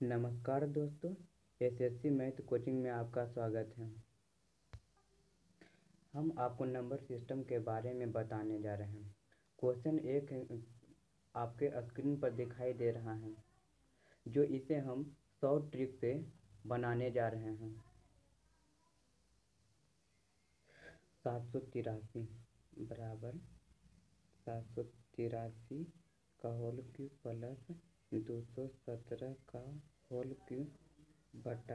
नमस्कार दोस्तों, SSC math coaching में आपका स्वागत है। हम आपको नंबर सिस्टम के बारे में बताने जा रहे हैं। क्वेश्चन एक आपके स्क्रीन पर दिखाई दे रहा है, जो इसे हम 100 ट्रिक से बनाने जा रहे हैं। 783 बराबर 783 का होल क्यूब प्लस 217 का होल क्यूब बटा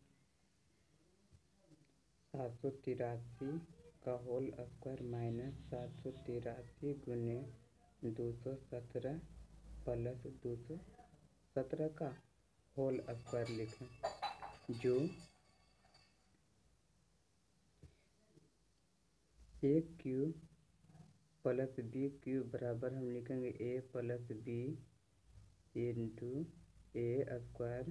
783 का होल स्क्वायर माइनस 783 गुने 217 प्लस 217 का होल स्क्वायर लिखें, जो a cube plus b cube बराबर हम लिखेंगे a plus b into a square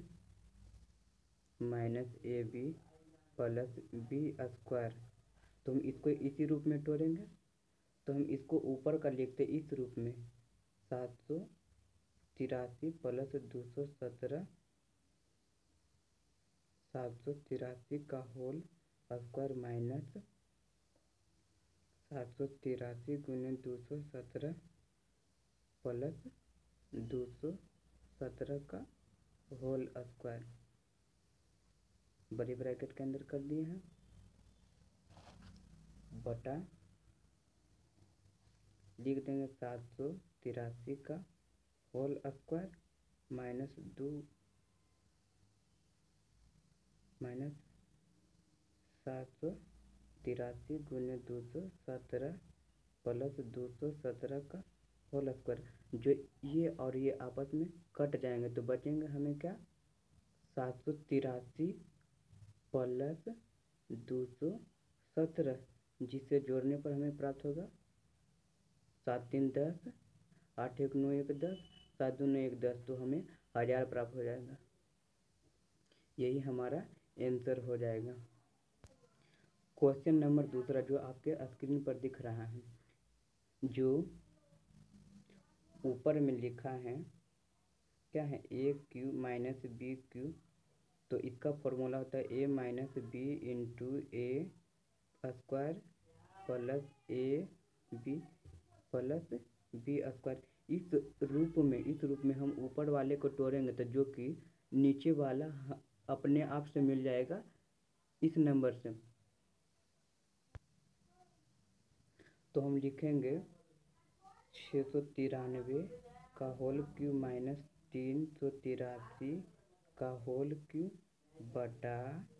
minus a b plus b square. तो हम इसको इसी रूप में तोड़ेंगे, तो हम इसको ऊपर का लिखते इस रूप में 783 प्लस 217 783 का होल स्क्वायर माइनस 783 गुने 217 प्लस 217 का होल स्क्वायर बड़ी ब्रैकेट के अंदर कर दिए हैं, बटा लिख देंगे 783 का होल स्क्वायर माइनस 783 गुने 217 प्लस 217 का होल स्क्वायर। जो ये और ये आपस में कट जाएंगे तो बचेंगे हमें क्या, 783 प्लस 217, जिसे जोड़ने पर हमें प्राप्त होगा 7 3 10, 8 1 9 1 10, 7 2 9 1 10, तो हमें 1000 प्राप्त हो जाएगा। यही हमारा आंसर हो जाएगा। क्वेश्चन नंबर दूसरा जो आपके स्क्रीन पर दिख रहा है, जो ऊपर में लिखा है क्या है, a cube minus b cube. तो इसका फॉर्मूला होता है a minus b into a square plus a b plus b square. इस रूप में हम ऊपर वाले को तोड़ेंगे तो जो कि नीचे वाला अपने आप से मिल जाएगा इस नंबर से। तो हम लिखेंगे 693 का होल क्यूब माइनस 383 का होल क्यूब बटा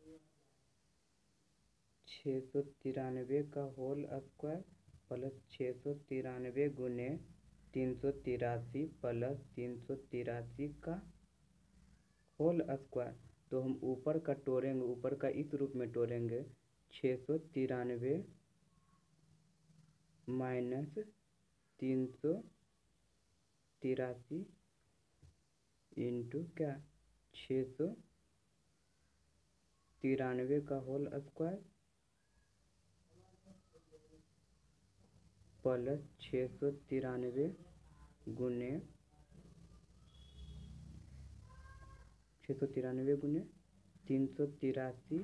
693 का होल स्क्वायर प्लस 693 गुने 383 प्लस 383 का होल स्क्वायर। तो हम ऊपर का तोड़ेंगे, ऊपर का इस रूप में तोड़ेंगे 693 माइनस 383 इंटू क्या 693 का होल स्क्वायर प्लस 693 गुने 383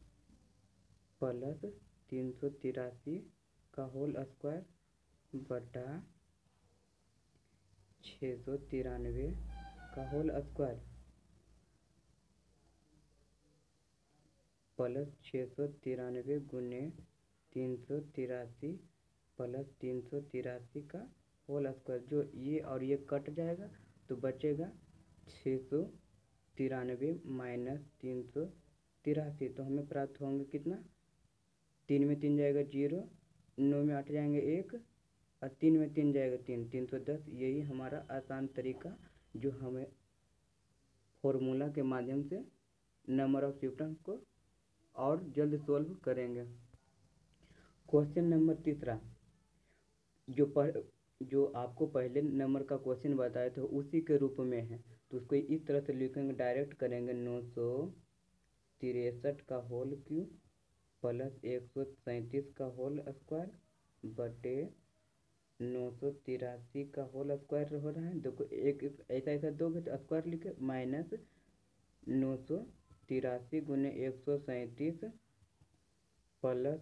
प्लस 383 का होल स्क्वायर बटा 693 का होल स्क्वायर प्लस 693 गुने 383 प्लस 383 का होल स्क्वायर। जो ये और ये कट जाएगा तो बचेगा 693 माइनस 383। तो हमें प्राप्त होंगे कितना, 3 में 3 जाएगा 0, 9 में 8 जाएंगे 1 और 3 में 3 जाएगा 3, 310। यही हमारा आसान तरीका जो हमें फॉर्मूला के माध्यम से नंबर ऑफ सिस्टम को और जल्द सोल्व करेंगे। क्वेश्चन नंबर तीसरा जो आपको पहले नंबर का क्वेश्चन बताया था उसी के रूप में है, तो उसको इस तरह से लिखेंगे, डायरेक्ट करेंगे 963 का होल क्यूब प्लस 137 का होल स्क्वायर बटे 983 का होल स्क्वायर हो रहा है। देखो एक ऐसा ऐसा दोगे तो स्क्वायर लिखे, माइनस 983 गुने 137 प्लस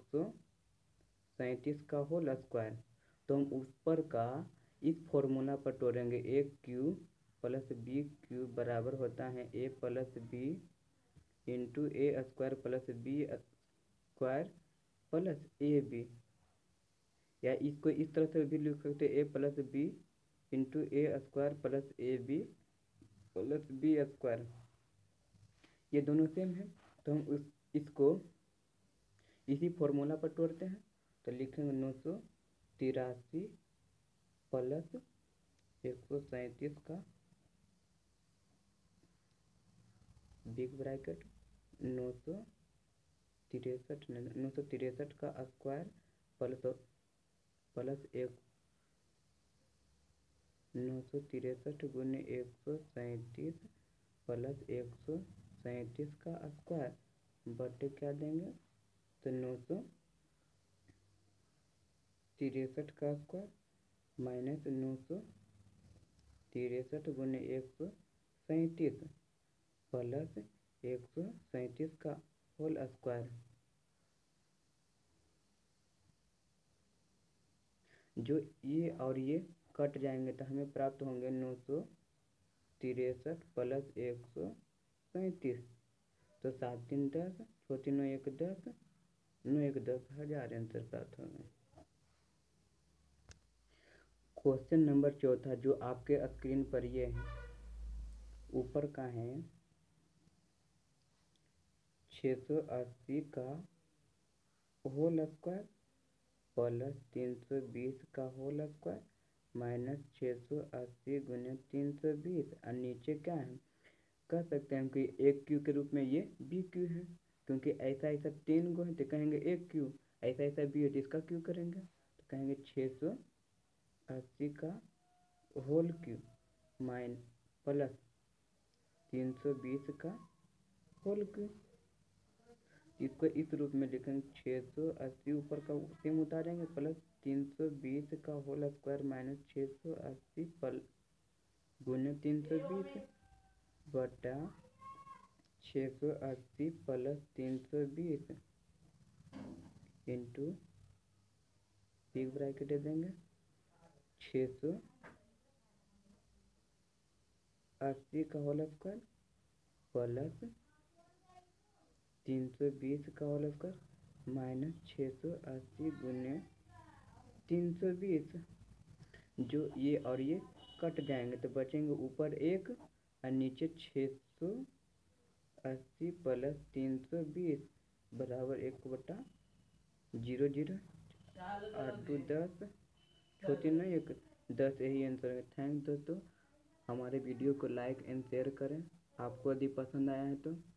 137 का होल स्क्वायर। तो हम ऊपर का इस फॉर्मूला पर तोड़ेंगे। A cube plus b cube बराबर होता है a plus b into a square plus b square plus a b, या इसको इस तरह से भी लिख सकते हैं a plus b into a square plus a b plus b square. ये दोनों सेम है, तो हम इसको इसी फॉर्मूला पर तोड़ते हैं। तो लिखेंगे 983 प्लस 137 का बिग ब्रैकेट 963 का स्क्वायर प्लस 963 गुने 137 प्लस 137 का स्क्वायर बटे क्या देंगे, तो 963 का स्क्वायर माइनस 963 गुने 137 प्लस 137 का होल स्क्वायर। जो ये और ये कट जाएंगे तो हमें प्राप्त होंगे 963 प्लस 137। तो 7 3 10, 4 3 9 1 10, 9 1 10 1000 आंसर प्राप्त होंगे। क्वेश्चन नंबर 4 जो आपके स्क्रीन पर ये है, ऊपर का है 680 का होल स्क्वायर प्लस 320 का होल स्क्वायर माइनस 680 गुने 320, और नीचे क्या है, कह सकते हैं कि एक क्यू के रूप में ये बी क्यू है, क्योंकि ऐसा ऐसा 3 गो है तो कहेंगे एक क्यू, ऐसा ऐसा बी है तो इसका क्यू करेंगे, तो कहेंगे 680 का होल क्यू माइन प्लस 320 का होल क्यू। इसको इस रूप में लिखेंगे 680 ऊपर का सेम उतारेंगे प्लस 320 का होल स्क्वायर माइनस 680 गुने 320 बटा 680 प्लस 320 इंटू बिग ब्रैकेट दे देंगे 680 का होल स्क्वायर प्लस 320 का होल स्क्वायर माइनस 680 गुने 320। जो ये और ये कट जाएंगे तो बचेंगे ऊपर 1 और नीचे 680 प्लस 320 बराबर 1/0 8 2 10 छोटी नहीं 1 10, यही आंसर है। थैंक दोस्तों, हमारे वीडियो को लाइक एंड शेयर करें। आपको यदि पसंद आया है तो